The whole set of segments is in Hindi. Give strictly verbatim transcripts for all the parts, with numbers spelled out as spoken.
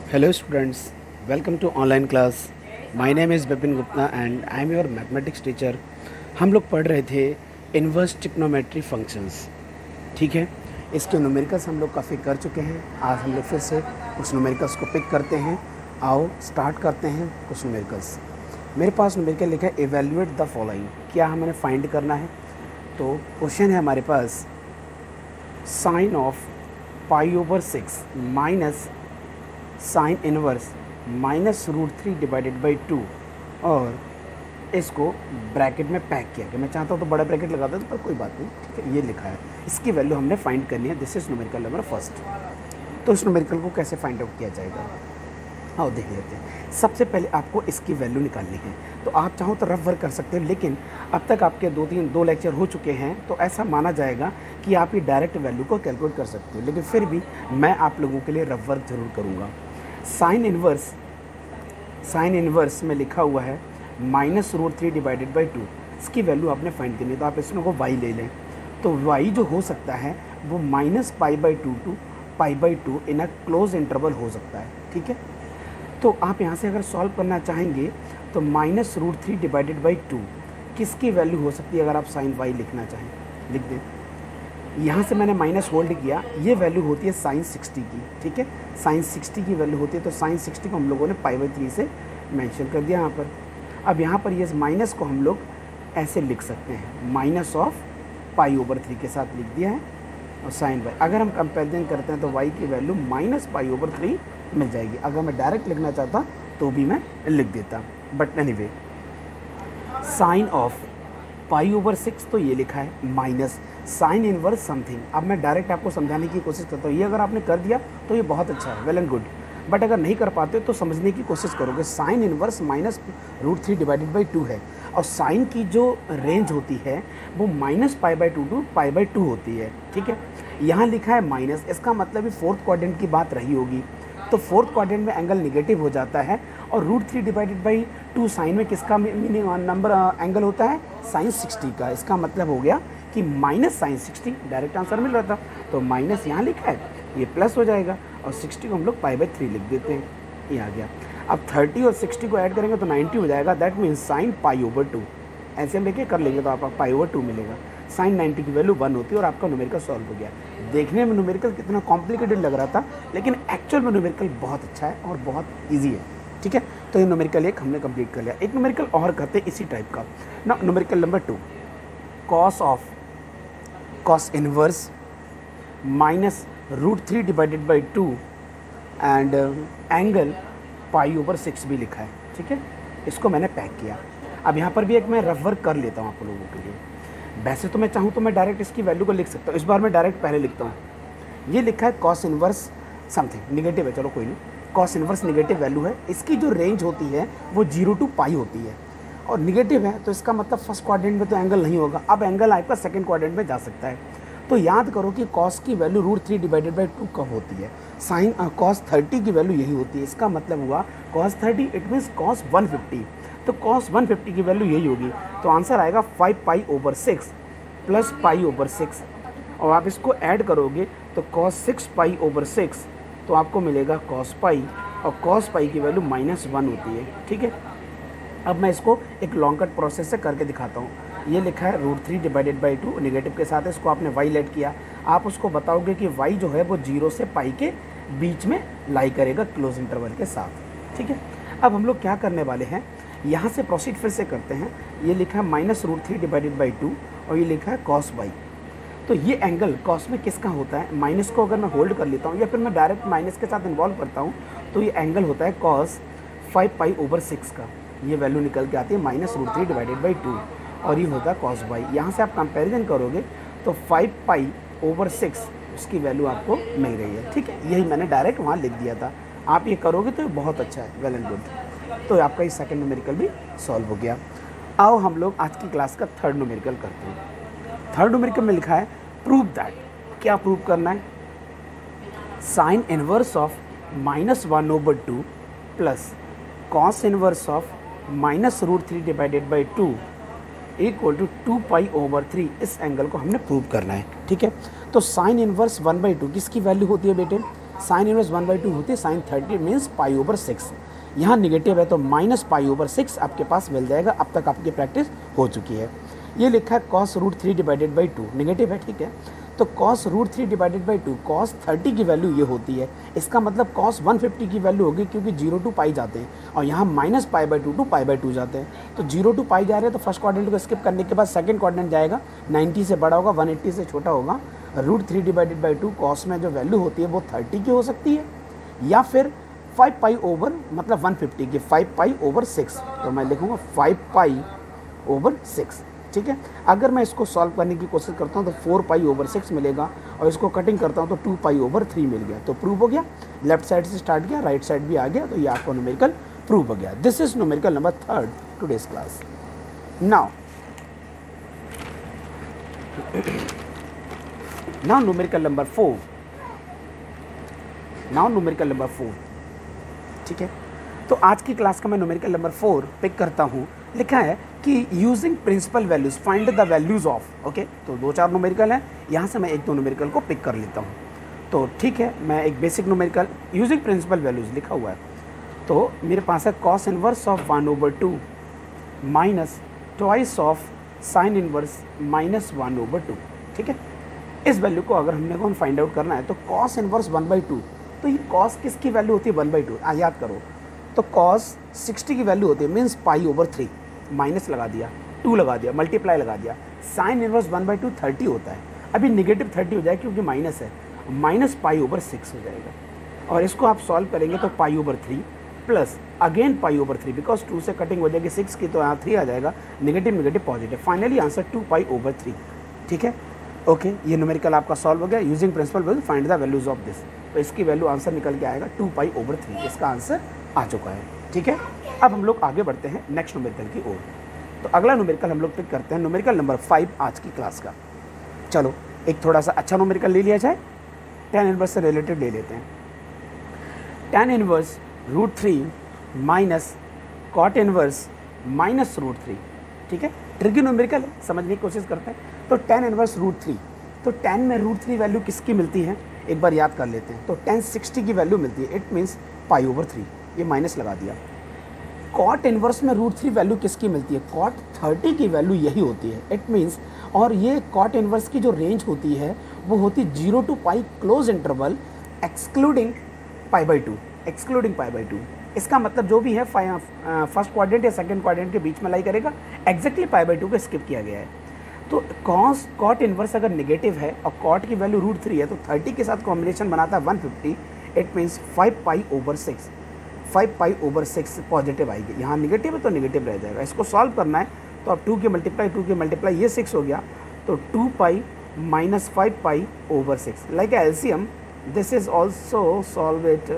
Hello students, welcome to online class. My name is Bipin Gupta and I am your mathematics teacher. हम लोग पढ़ रहे थे इन्वर्स ट्रिग्नोमेट्री फंक्शंस. ठीक है, इसके न्यूमेरिकल्स हम लोग काफ़ी कर चुके हैं. आज हम लोग फिर से कुछ न्यूमेरिकल्स को पिक करते हैं. आओ स्टार्ट करते हैं कुछ न्यूमेरिकल्स. मेरे पास न्यूमेरिकल लिखा है एवेल्यूएट द फॉलोइंग. क्या हमें फाइंड करना है? तो क्वेश्चन है हमारे पास sine of pi over six minus sine inverse minus root three divided by two, और इसको ब्रैकेट में पैक किया गया. मैं चाहता हूँ तो बड़ा ब्रैकेट लगा देता, पर कोई बात नहीं. ठीक है, ये लिखा है. इसकी वैल्यू हमने फाइंड करनी है. This is numerical number first. तो इस न्यूमेरिकल को कैसे फाइंड आउट किया जाएगा, आओ देख लेते हैं. सबसे पहले आपको इसकी वैल्यू निकालनी है. तो आप चाहो तो रफ वर्क कर सकते हो, लेकिन अब तक आपके दो तीन दो लेक्चर हो चुके हैं तो ऐसा माना जाएगा कि आप ये डायरेक्ट वैल्यू को कैलकुलेट कर सकते हो. लेकिन फिर भी मैं आप लोगों के लिए रफ वर्क जरूर करूँगा. साइन इनवर्स साइन इनवर्स में लिखा हुआ है minus root three divided by two. इसकी वैल्यू आपने फाइंड करनी है. तो आप इसमें को वाई ले लें. तो वाई जो हो सकता है वो minus pi by two to pi by two in a close interval हो सकता है. ठीक है, तो आप यहाँ से अगर सॉल्व करना चाहेंगे तो minus root three divided by two किसकी वैल्यू हो सकती है? अगर आप साइन वाई लिखना चाहें लिख दें. यहाँ से मैंने माइनस होल्ड किया. ये वैल्यू होती है साइन सिक्सटी की. ठीक है, साइन सिक्सटी की वैल्यू होती है. तो साइन सिक्सटी को हम लोगों ने पाई बाई थ्री से मेंशन कर दिया यहाँ पर. अब यहाँ पर ये माइनस को हम लोग ऐसे लिख सकते हैं, minus of pi over three के साथ लिख दिया है. और साइन वाई अगर हम कंपेरिजन करते हैं तो वाई की value minus pi over three मिल जाएगी. अगर मैं डायरेक्ट लिखना चाहता तो भी मैं लिख देता, but anyway sine of pi over six तो ये लिखा है माइनस साइन इनवर्स समथिंग. अब मैं डायरेक्ट आपको समझाने की कोशिश करता हूँ. ये अगर आपने कर दिया तो ये बहुत अच्छा है, वेल एंड गुड. बट अगर नहीं कर पाते तो समझने की कोशिश करोगे. Sine inverse minus root three divided by two है, और साइन की जो रेंज होती है वो minus pi by two to pi by two होती है. ठीक है, यहाँ लिखा है माइनस, इसका मतलब भी फोर्थ क्वाड्रेंट की बात रही होगी. तो फोर्थ क्वाड्रेंट में एंगल निगेटिव हो जाता है, और root three divided by two sine में किसका मीनिंग नंबर एंगल होता है? साइन सिक्सटी का. इसका मतलब हो गया कि minus sine sixty. Direct answer मिल रहा था, तो माइनस यहाँ लिखा है, ये प्लस हो जाएगा, और सिक्सटी को हम लोग पाई बाई थ्री लिख देते हैं. ये आ गया. अब थर्टी और सिक्सटी को ऐड करेंगे तो नाइन्टी हो जाएगा. That means sine pi over two. ऐसे हम लेके कर लेंगे तो आपका पाई ओवर टू मिलेगा. साइन नाइन्टी की वैल्यू वन होती है, और आपका न्यूमेरिकल सॉल्व हो गया. देखने में न्यूमेरिकल कितना कॉम्प्लिकेटेड लग रहा था, लेकिन एक्चुअल में न्यूमेरिकल बहुत अच्छा है और बहुत ईजी है. ठीक है, तो ये न्यूमेरिकल एक हमने कंप्लीट कर लिया. एक न्यूमेरिकल और करते हैं इसी टाइप का ना. Numerical number two, cos of cos inverse minus root three divided by two and angle pi over six भी लिखा है. ठीक है, इसको मैंने पैक किया. अब यहाँ पर भी एक मैं रफ वर्क कर लेता हूँ आप लोगों के लिए. वैसे तो मैं चाहूँ तो मैं डायरेक्ट इसकी वैल्यू को लिख सकता हूँ. इस बार मैं डायरेक्ट पहले लिखता हूँ. ये लिखा है कॉस इनवर्स समथिंग निगेटिव है, चलो कोई नहीं. कॉस इनवर्स निगेटिव वैल्यू है. इसकी जो रेंज होती है वो जीरो टू पाई होती है, और निगेटिव है तो इसका मतलब फर्स्ट क्वाड्रेंट में तो एंगल नहीं होगा. अब एंगल आपका सेकंड क्वाड्रेंट में जा सकता है. तो याद करो कि कॉस की value root three divided by two कब होती है? साइन कॉस थर्टी की वैल्यू यही होती है. इसका मतलब हुआ cos thirty, it means cos one fifty. तो कॉस वन फिफ्टी की वैल्यू यही होगी. तो आंसर आएगा five pi over six plus pi over six, और आप इसको ऐड करोगे तो cos six pi over six, तो आपको मिलेगा कॉस पाई, और कॉस पाई की वैल्यू माइनस वन होती है. ठीक है, अब मैं इसको एक लॉन्ग कट प्रोसेस से करके दिखाता हूँ. ये लिखा है root three divided by two negative के साथ, इसको आपने वाई लेट किया. आप उसको बताओगे कि वाई जो है वो जीरो से पाई के बीच में लाई करेगा क्लोज इंटरवल के साथ. ठीक है, अब हम लोग क्या करने वाले हैं, यहाँ से प्रोसीड फिर से करते हैं. ये लिखा है minus root three divided by two, और ये लिखा है कॉस वाई. तो ये एंगल कॉस में किसका होता है? माइनस को अगर मैं होल्ड कर लेता हूँ या फिर मैं डायरेक्ट माइनस के साथ इन्वॉल्व करता हूँ तो ये एंगल होता है cos five pi over six का. ये वैल्यू निकल के आती है minus root three divided by two, और ये होता है कॉस वाई. यहाँ से आप कंपेरिजन करोगे तो फाइव पाई ओवर सिक्स उसकी वैल्यू आपको मिल रही है. ठीक है, यही मैंने डायरेक्ट वहाँ लिख दिया था. आप ये करोगे तो बहुत अच्छा है, वेल एंड गुड. तो आपका ये सेकंड न्यूमेरिकल भी सॉल्व हो गया. आओ हम लोग आज की क्लास का थर्ड न्यूमेरिकल करते हैं. थर्ड न्यूमेरिकल में लिखा है प्रूव दैट. क्या प्रूव करना है? Sine inverse of minus one over two plus cos inverse of minus root three divided by two equal to to pi over three. इस एंगल को हमने प्रूव करना है. ठीक है, तो sine inverse one by two किसकी वैल्यू होती है बेटे? Sine inverse one by two होती है sine thirty means pi over six. यहाँ निगेटिव है तो माइनस पाई ओवर सिक्स आपके पास मिल जाएगा। अब तक आपकी प्रैक्टिस हो चुकी है। ये लिखा है cos root three divided by two, negative है, ठीक है। तो cos root three divided by two, cos thirty की वैल्यू ये होती है, इसका मतलब कॉस वन फिफ्टी की वैल्यू होगी, क्योंकि जीरो टू पाई जाते हैं और यहाँ minus pi by two to pi by two जाते हैं। तो जीरो टू पाई जा रहे हैं तो फर्स्ट क्वाड्रेंट को स्किप करने के बाद सेकंड क्वाड्रेंट जाएगा, नाइन्टी से बड़ा होगा, वन एट्टी से छोटा होगा। Root three divided by two cos में जो वैल्यू होती है वो थर्टी की हो सकती है, या फिर फाइव पाई ओवर मतलब वन फिफ्टी की, फाइव पाई ओवर सिक्स, तो मैं लिखूँगा फाइव पाई ओवर सिक्स, ठीक है। अगर मैं इसको सॉल्व करने की कोशिश करता हूँ तो फोर पाई ओवर सिक्स मिलेगा और इसको कटिंग करता हूँ तो टू पाई ओवर थ्री मिल गया। तो प्रूव हो गया, लेफ्ट साइड से स्टार्ट किया, राइट साइड भी आ गया, तो ये आपको न्यूमेरिकल प्रूव हो गया। This is numerical number third today's class. Now now numerical number four now numerical number four ठीक है। तो आज की क्लास का मैं न्यूमेरिकल नंबर फोर पिक करता हूँ। लिखा है कि using principal values find the values of, okay. तो दो चार न्यूमेरिकल हैं, यहाँ से मैं एक दो न्यूमेरिकल को पिक कर लेता हूँ। तो ठीक है, मैं एक basic numerical using principal values लिखा हुआ है। तो मेरे पास है cos inverse of one over two minus twice of sine inverse minus one over two, ठीक है। इस वैल्यू को अगर हमने कौन फाइंड आउट करना है तो cos inverse one by two, तो ये कॉस किसकी वैल्यू होती है वन बाई टू, याद करो। तो कॉस सिक्सटी की वैल्यू होती है means pi over three, minus लगा दिया, टू लगा दिया, मल्टीप्लाई लगा दिया। Sine inverse one by two thirty होता है, अभी निगेटिव थर्टी हो जाएगा क्योंकि माइनस है, माइनस पाई ओवर सिक्स हो जाएगा। और इसको आप सॉल्व करेंगे तो pi over three plus again pi over three, because two से कटिंग हो जाएगी सिक्स की, तो यहाँ थ्री आ जाएगा, negative negative positive, finally answer two pi over three, ठीक है। ओके okay, ये न्यूमेरिकल आपका सॉल्व हो गया। Using principal value find the values of this, तो इसकी वैल्यू आंसर निकल के आएगा टू पाई ओवर थ्री, इसका आंसर आ चुका है, ठीक है। अब हम लोग आगे बढ़ते हैं नेक्स्ट न्यूमेरिकल की ओर। तो अगला न्यूमेरिकल हम लोग पिक करते हैं न्यूमेरिकल नंबर फाइव आज की क्लास का। चलो एक थोड़ा सा अच्छा न्यूमेरिकल ले लिया जाए, टेन इनवर्स से रिलेटेड ले लेते हैं। Tan inverse root three minus cot inverse minus root three, ठीक है। ट्रिकी न्यूमेरिकल है, समझने की कोशिश करते हैं। तो टेन इनवर्स रूट थ्री, तो टेन में रूट थ्री वैल्यू किसकी मिलती है एक बार याद कर लेते हैं। तो टेन सिक्सटी की वैल्यू मिलती है, it means pi over three, ये माइनस लगा दिया। कॉट इनवर्स में रूट थ्री वैल्यू किसकी मिलती है, कॉट थर्टी की वैल्यू यही होती है, इट मीन्स। और ये कॉट इनवर्स की जो रेंज होती है वो होती zero to pi close interval excluding pi by two, excluding pi by two. इसका मतलब जो भी है फर्स्ट क्वाड्रेंट या सेकंड क्वाड्रेंट के बीच में लाई करेगा, एग्जैक्टली पाई बाई टू को स्किप किया गया है। तो कॉस कॉट इनवर्स अगर नेगेटिव है और कॉट की वैल्यू रूट थ्री है तो थर्टी के साथ कॉम्बिनेशन बनाता है one fifty, it means five pi over six, five pi over six positive आएगी। यहाँ निगेटिव है तो निगेटिव रह जाएगा। इसको सॉल्व करना है तो अब टू के मल्टीप्लाई टू के मल्टीप्लाई ये सिक्स हो गया, तो two pi minus five pi over six, like LCM this is also solve it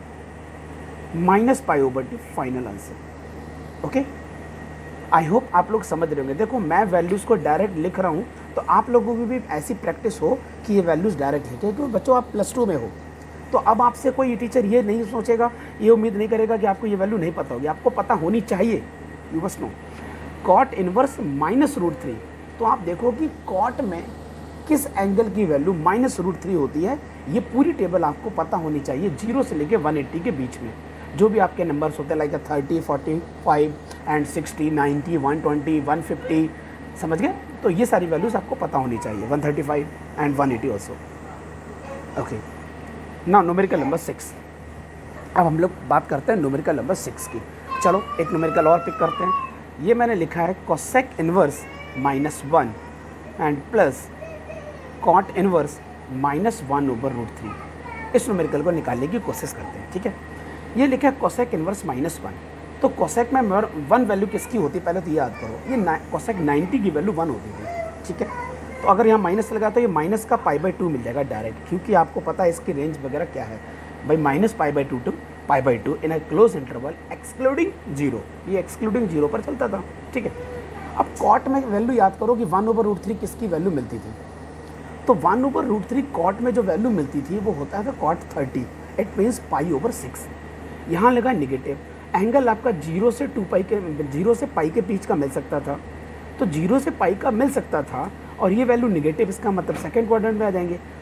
minus pi over two, final answer. Okay, I hope आप लोग समझ रहे होंगे। देखो मैं वैल्यूज़ को डायरेक्ट लिख रहा हूँ तो आप लोगों की भी ऐसी प्रैक्टिस हो कि ये वैल्यूज़ डायरेक्ट लिखें, क्योंकि बच्चों आप प्लस टू में हो। तो अब आपसे कोई टीचर ये नहीं सोचेगा, ये उम्मीद नहीं करेगा कि आपको ये वैल्यू नहीं पता होगी, आपको पता होनी चाहिए। You must know cot inverse minus root three, तो आप देखो कि कॉट में किस एंगल की वैल्यू माइनस रूट थ्री होती है, ये पूरी टेबल आपको पता होनी चाहिए, जीरो से लेके वन एट्टी के बीच में जो भी आपके नंबर्स होते हैं, like thirty, forty five and sixty, ninety, one twenty, one fifty, समझ गए। तो ये सारी वैल्यूज़ आपको पता होनी चाहिए, one thirty five and one eighty also. Okay, now numerical number six. अब हम लोग बात करते हैं न्यूमेरिकल नंबर सिक्स की। चलो एक न्यूमेरिकल और पिक करते हैं। ये मैंने लिखा है cosec inverse minus one and plus cot inverse minus one over root three. इस न्यूमेरिकल को निकालने की कोशिश करते हैं, ठीक है। ये लिखा है कोसेक इनवर्स माइनस वन, तो कोसेक में वन वैल्यू किसकी होती है पहले तो याद करो, ये कोसेक नाइन्टी की वैल्यू वन होती थी, ठीक है। तो अगर यहाँ माइनस लगा तो ये माइनस का पाई बाई टू मिल जाएगा डायरेक्ट, क्योंकि आपको पता है इसकी रेंज वगैरह क्या है भाई, minus pi by two to pi by two in a close interval excluding zero, ये एक्सक्लूडिंग जीरो पर चलता था, ठीक है। अब कॉट में वैल्यू याद करो कि वन ओवर रूट थ्री किसकी वैल्यू मिलती थी, तो one over root three cot में जो वैल्यू मिलती थी वो होता था cot thirty, it means pi over six. यहाँ लगा निगेटिव, एंगल आपका जीरो से टू पाई के जीरो से पाई के बीच का मिल सकता था, तो जीरो से पाई का मिल सकता था और ये वैल्यू निगेटिव, इसका मतलब सेकंड क्वाड्रेंट में आ जाएंगे,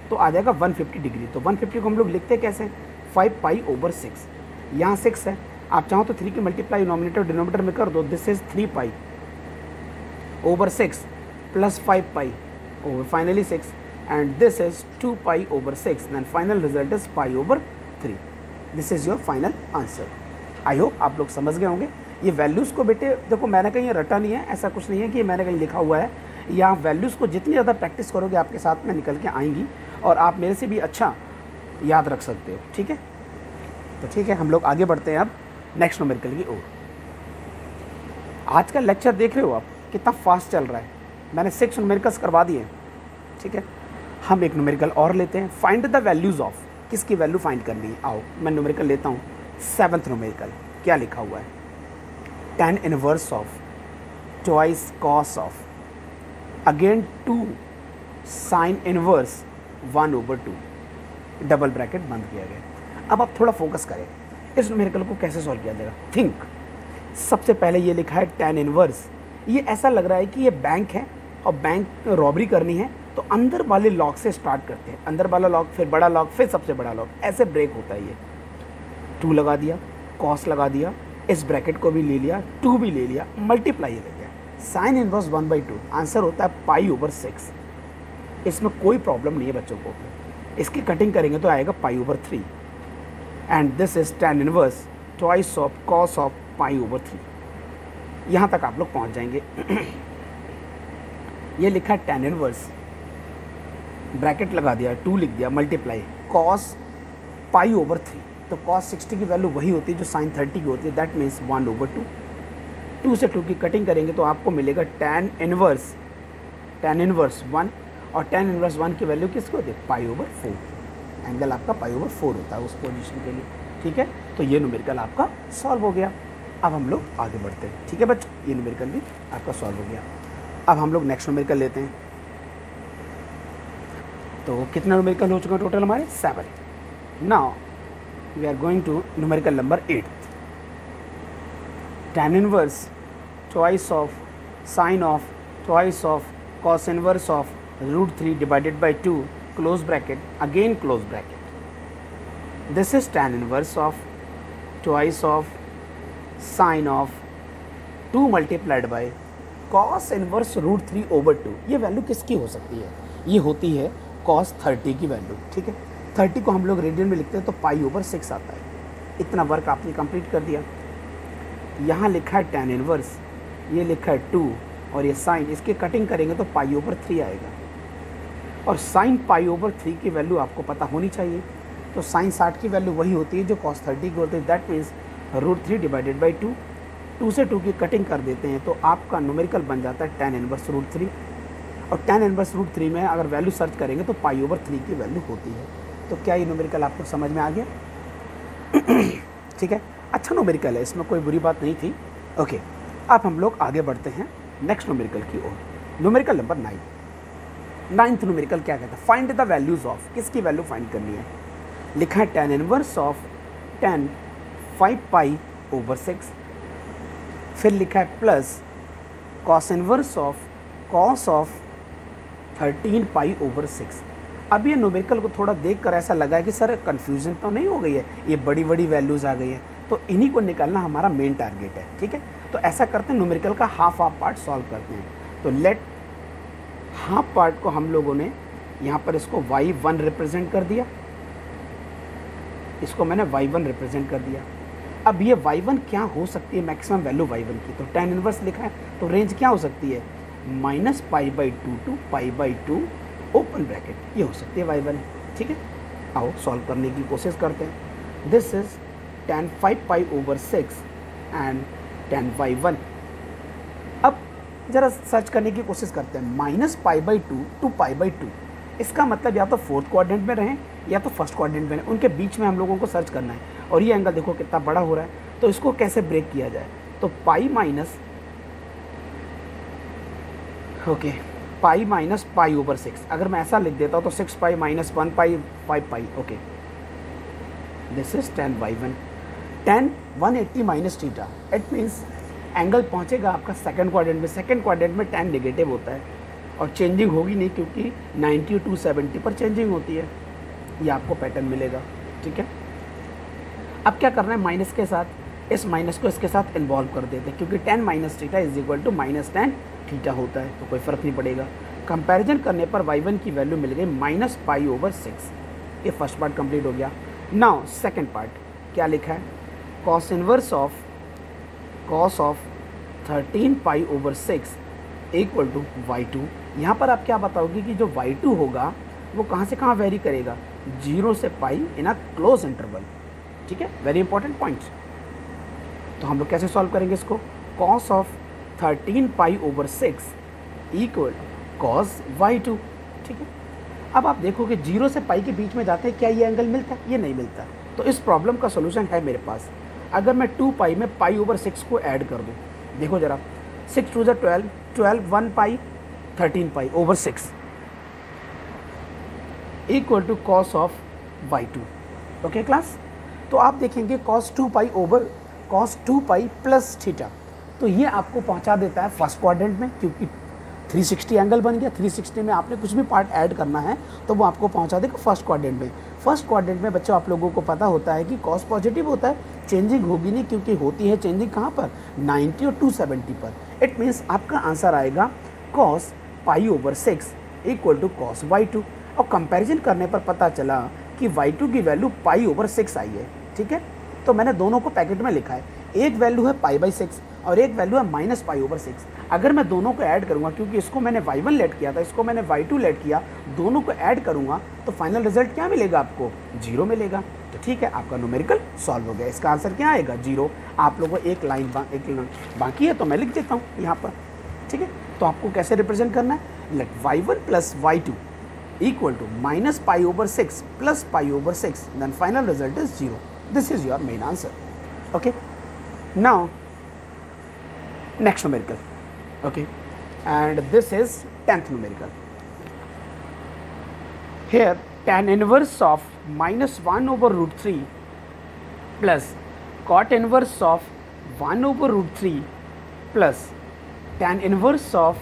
तो आ जाएगा वन फिफ्टी डिग्री। तो वन फिफ्टी को हम लोग लिखते कैसे, फाइव पाई ओवर सिक्स, यहाँ सिक्स है, आप चाहो तो थ्री की मल्टीप्लाई नॉमिनेटर डिनोमिनेटर में कर दो, this is three pi over six plus five pi over finally six, and this is two pi over six, then final result is pi over three. This is your final answer. I hope आप लोग समझ गए होंगे। ये वैल्यूज़ को बेटे देखो मैंने कहीं रटा नहीं है, ऐसा कुछ नहीं है कि मैंने कहीं लिखा हुआ है। यहाँ वैल्यूज़ को जितनी ज़्यादा प्रैक्टिस करोगे आपके साथ में निकल के आएंगी और आप मेरे से भी अच्छा याद रख सकते हो। ठीक है, तो ठीक है, हम लोग आगे बढ़ते हैं अब नेक्स्ट न्यूमेरिकल की ओर। आज का लेक्चर देख रहे हो आप कितना फास्ट चल रहा है। मैंने सिक्स न्यूमेरिकल्स करवा दिए। ठीक है, हम एक न्यूमेरिकल और लेते हैं। फाइंड द वैल्यूज़ ऑफ, किसकी वैल्यू फाइंड करनी है। आओ मैं न्यूमेरिकल लेता हूँ। सेवन्थ न्यूमेरिकल क्या लिखा हुआ है, tan inverse of twice cos of again two sine inverse one over two, double bracket बंद किया गया। अब आप थोड़ा फोकस करें, इस न्यूमेरिकल को कैसे सॉल्व किया जाएगा। थिंक, सबसे पहले ये लिखा है टेन इनवर्स। ये ऐसा लग रहा है कि ये बैंक है और बैंक रॉबरी करनी है, तो अंदर वाले लॉक से स्टार्ट करते हैं। अंदर वाला लॉक, फिर बड़ा लॉक, फिर सबसे बड़ा लॉक, ऐसे ब्रेक होता है। ये टू लगा दिया, कॉस लगा दिया, इस ब्रैकेट को भी ले लिया, टू भी ले लिया, मल्टीप्लाई ले लिया, sine inverse one by two, answer होता है पाई ओवर सिक्स। इसमें कोई प्रॉब्लम नहीं है बच्चों को। इसकी कटिंग करेंगे तो आएगा pi over three, and this is tan inverse twice of cos of pi over three. यहाँ तक आप लोग पहुँच जाएंगे। ये लिखा है टेन इनवर्स, ब्रैकेट लगा दिया, टू लिख दिया, multiply cos pi over three. तो कॉस सिक्सटी की वैल्यू वही होती है जो साइन थर्टी की होती है, that means one over two. Two से टू की कटिंग करेंगे तो आपको मिलेगा tan inverse, tan inverse one, और टेन इनवर्स वन की वैल्यू किसकी होती है, पाई ओवर फोर। एंगल आपका पाई ओवर फोर होता है उस पोजीशन के लिए। ठीक है, तो ये न्यूमेरिकल आपका सॉल्व हो गया। अब हम लोग आगे बढ़ते हैं। ठीक है बच्चों, ये न्यूमेरिकल भी आपका सॉल्व हो गया। अब हम लोग नेक्स्ट न्यूमेरिकल लेते हैं। तो कितना न्यूमेरिकल हो चुका टोटल हमारे, seven. Now we are going to numerical number eight, tan inverse twice of sine of twice of cos inverse of root three divided by two, close bracket, again close bracket. This is tan inverse of twice of sine of two multiplied by cos inverse root three over two. ये वैल्यू किसकी हो सकती है, ये होती है कॉस थर्टी की वैल्यू। ठीक है, थर्टी को हम लोग रेडियन में लिखते हैं तो पाई ओवर सिक्स आता है। इतना वर्क आपने कंप्लीट कर दिया। यहाँ लिखा है टेन इनवर्स, ये लिखा है टू, और ये साइन, इसकी कटिंग करेंगे तो पाई ओवर थ्री आएगा। और साइन पाई ओवर थ्री की वैल्यू आपको पता होनी चाहिए। तो साइन साठ की वैल्यू वही होती है जो कॉस थर्टी की होती है, that means root three divided by two. Two से टू की कटिंग कर देते हैं तो आपका न्यूमेरिकल बन जाता है टेन इनवर्स रूट थ्री। और टेन इनवर्स रूट थ्री में अगर वैल्यू सर्च करेंगे तो पाई ओवर थ्री की वैल्यू होती है। तो क्या ये न्यूमेरिकल आपको समझ में आ गया। ठीक है, अच्छा न्यूमेरिकल है, इसमें कोई बुरी बात नहीं थी। ओके, अब हम लोग आगे बढ़ते हैं नेक्स्ट न्यूमेरिकल की ओर। Numerical number nine. Ninth numerical क्या कहता है, फाइंड द वैल्यूज ऑफ, किसकी वैल्यू फाइंड करनी है। लिखा है tan inverse of tan five pi over six, फिर लिखा है plus cos inverse of cos of thirteen pi over six. अब ये न्यूमेरिकल को थोड़ा देख कर ऐसा लगा है कि सर कन्फ्यूजन तो नहीं हो गई है, ये बड़ी बड़ी वैल्यूज़ आ गई है, तो इन्हीं को निकालना हमारा मेन टारगेट है। ठीक है, तो ऐसा करते हैं, न्यूमेरिकल का हाफ हाफ पार्ट सॉल्व करते हैं। तो लेट हाफ पार्ट को हम लोगों ने यहाँ पर इसको वाई वन रिप्रेजेंट कर दिया, इसको मैंने वाई वन रिप्रेजेंट कर दिया। अब ये वाई वन क्या हो सकती है, मैक्सिमम वैल्यू वाई वन की, तो टेन इनवर्स लिखा है, तो रेंज क्या हो सकती है, minus pi by two to pi by two open bracket, ये हो सकती है वाई वन। ठीक है, आओ सॉल्व करने की कोशिश करते हैं। This is tan five pi over six and tan y one. अब जरा सर्च करने की कोशिश करते हैं, minus pi by two to pi by two, इसका मतलब या तो फोर्थ क्वाड्रेंट में रहें या तो फर्स्ट क्वाड्रेंट में रहें, उनके बीच में हम लोगों को सर्च करना है। और ये एंगल देखो कितना बड़ा हो रहा है, तो इसको कैसे ब्रेक किया जाए, तो pi minus okay pi minus pi over six, अगर मैं ऐसा लिख देता हूँ तो six pi minus one pi five pi. Okay, this is tan by one, tan one eighty minus theta, it means angle पहुँचेगा आपका सेकंड क्वाड्रेंट में। सेकंड क्वाड्रेंट में टेन नेगेटिव होता है, और चेंजिंग होगी नहीं क्योंकि नाइन्टी टू सेवेंटी पर चेंजिंग होती है। ये आपको पैटर्न मिलेगा, ठीक है। अब क्या करना है, माइनस के साथ इस माइनस को इसके साथ इन्वॉल्व कर देते हैं, क्योंकि tan minus theta is equal to minus tan theta होता है, तो कोई फ़र्क नहीं पड़ेगा। कंपैरिजन करने पर वाई वन की वैल्यू मिल गई माइनस पाई ओवर सिक्स। ये फर्स्ट पार्ट कंप्लीट हो गया। नाउ सेकंड पार्ट क्या लिखा है, cos inverse of cos of thirteen pi over six equal to y two. यहाँ पर आप क्या बताओगे कि जो वाई टू होगा वो कहाँ से कहाँ वेरी करेगा, जीरो से पाई इन अ क्लोज इंटरवल, ठीक है, वेरी इंपॉर्टेंट पॉइंट। तो हम लोग कैसे सॉल्व करेंगे इसको, cos of thirteen pi over six equal cos y two, ठीक है। अब आप देखोगे जीरो से पाई के बीच में जाते हैं, क्या ये एंगल मिलता है, ये नहीं मिलता। तो इस प्रॉब्लम का सोल्यूशन है मेरे पास। अगर मैं टू पाई में पाई ओवर सिक्स को ऐड कर दूँ, देखो जरा, सिक्स टू ज़ा twelve, twelve one pi, thirteen pi over six equal to cos of y two, okay class. तो आप देखेंगे cos two pi over cos two pi plus theta, तो ये आपको पहुंचा देता है फर्स्ट क्वाड्रेंट में, क्योंकि थ्री सिक्सटी एंगल बन गया। थ्री सिक्सटी में आपने कुछ भी पार्ट ऐड करना है तो वो आपको पहुंचा देगा फर्स्ट क्वाड्रेंट में। फर्स्ट क्वाड्रेंट में बच्चों आप लोगों को पता होता है कि कॉस पॉजिटिव होता है, चेंजिंग होगी नहीं, क्योंकि होती है चेंजिंग कहाँ पर, नाइन्टी और टू सेवेंटी पर। इट मीन्स आपका आंसर आएगा cos pi over six equal to cos y two. और कंपैरिजन करने पर पता चला कि वाई टू की वैल्यू पाई ओवर सिक्स आई है, ठीक है। तो मैंने दोनों को पैकेट में लिखा है, एक वैल्यू है पाई बाई सिक्स और एक वैल्यू है माइनस पाई ओवर सिक्स। अगर मैं दोनों को ऐड करूंगा, क्योंकि इसको मैंने वाई वन लेट किया था, इसको मैंने वाई टू लेट किया, दोनों को ऐड करूंगा तो फाइनल रिजल्ट क्या मिलेगा आपको, जीरो मिलेगा। तो ठीक है, आपका न्यूमेरिकल सॉल्व हो गया। इसका आंसर क्या आएगा, जीरो। आप लोगों को एक लाइन बा, एक लाइन बाकी है तो मैं लिख देता हूँ यहाँ पर, ठीक है। तो आपको कैसे रिप्रेजेंट करना है, let y one plus y two equal to minus pi over six plus pi over six, then final result is zero. This is your main answer. Okay. Now next numerical, okay, and this is tenth numerical. Here tan inverse of minus one over root three plus cot inverse of one over root three plus tan inverse of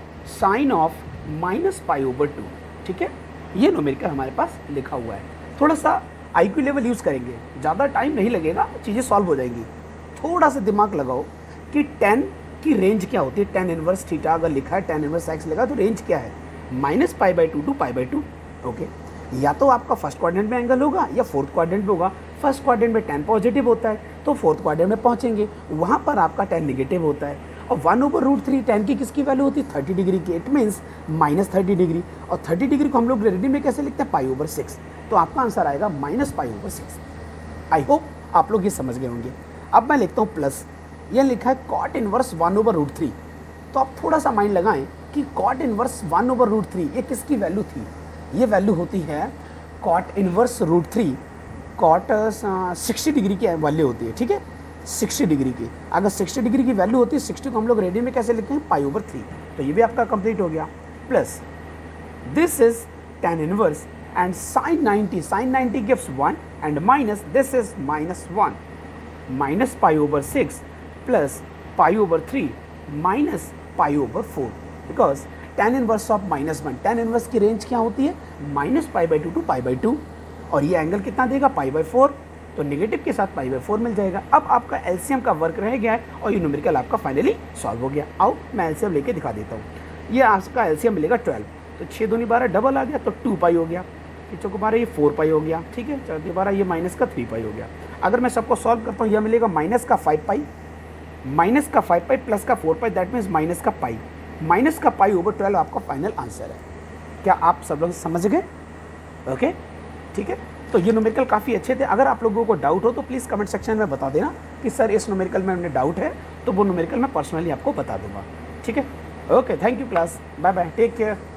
sine of minus pi over two, ठीक है। ये न्यूमेरिकल हमारे पास लिखा हुआ है। थोड़ा सा आईक्यू लेवल यूज़ करेंगे, ज़्यादा टाइम नहीं लगेगा, चीज़ें सॉल्व हो जाएंगी। थोड़ा सा दिमाग लगाओ कि टेन की रेंज क्या होती है। टेन इनवर्स थीटा अगर लिखा है, टेन इनवर्स एक्स लिखा है, तो रेंज क्या है, minus pi by two to pi by two, okay. या तो आपका फर्स्ट क्वाड्रेंट में एंगल होगा या फोर्थ क्वाड्रेंट में होगा। फर्स्ट क्वाड्रेंट में टेन पॉजिटिव होता है तो फोर्थ क्वाड्रेंट में पहुँचेंगे, वहाँ पर आपका टेन निगेटिव होता है। और one over root three, tan की किसकी वैल्यू होती है, थर्टी डिग्री की। It means minus thirty degree, और थर्टी डिग्री को हम लोग रेडी में कैसे लिखते हैं, पाई ओवर सिक्स। तो आपका आंसर आएगा minus pi over six. I hope आप लोग ये समझ गए होंगे। अब मैं लिखता हूँ प्लस, यह लिखा है cot inverse one over root three. तो आप थोड़ा सा माइंड लगाएं कि cot inverse one over root three ये किसकी वैल्यू थी। ये वैल्यू होती है cot inverse root three, cot sixty degree की वैल्यू होती है, ठीक है, सिक्सटी डिग्री की। अगर सिक्सटी डिग्री की वैल्यू होती है, सिक्सटी को हम लोग रेडियन में कैसे लिखते हैं, पाई ओवर थ्री। तो ये भी आपका कंप्लीट हो गया। Plus this is tan inverse and sine ninety, sine ninety gives one and minus this is minus one, minus pi over six plus pi over three minus pi over four, because tan inverse of minus one, tan inverse की रेंज क्या होती है, minus pi by two to pi by two, और ये एंगल कितना देगा, पाई बाई फोर। तो नेगेटिव के साथ पाई बाई फोर मिल जाएगा। अब आपका एलसीएम का वर्क रह गया है और ये न्यूमेरिकल आपका फाइनली सॉल्व हो गया। आओ मैं एलसीएम लेके दिखा देता हूँ। ये आपका एलसीएम मिलेगा ट्वेल्व, तो छः दूनी बारह डबल आ गया तो टू पाई हो गया, चौको बारह ये फोर पाई हो गया, ठीक है, चौकी बारह ये माइनस का थ्री पाई हो गया। अगर मैं सबको सॉल्व करता हूँ, यह मिलेगा माइनस का फाइव पाई, माइनस का फाइव पाई प्लस का four pi, that means minus का पाई, माइनस का पाई ओवर ट्वेल्व आपका फाइनल आंसर है। क्या आप सब लोग समझ गए, ओके, ठीक है। तो ये न्यूमेरिकल काफ़ी अच्छे थे। अगर आप लोगों को डाउट हो तो प्लीज़ कमेंट सेक्शन में बता देना कि सर इस न्यूमेरिकल में हमें डाउट है, तो वो न्यूमेरिकल मैं पर्सनली आपको बता दूंगा, ठीक है। Okay, thank you class, bye bye, take care.